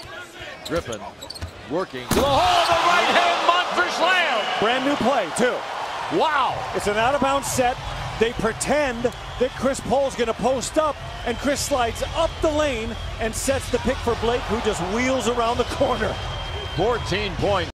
Griffin working to the hole, the right hand monster slam. Brand new play, too. Wow. It's an out-of-bounds set. They pretend that Chris Paul's going to post up, and Chris slides up the lane and sets the pick for Blake, who just wheels around the corner. 14 points.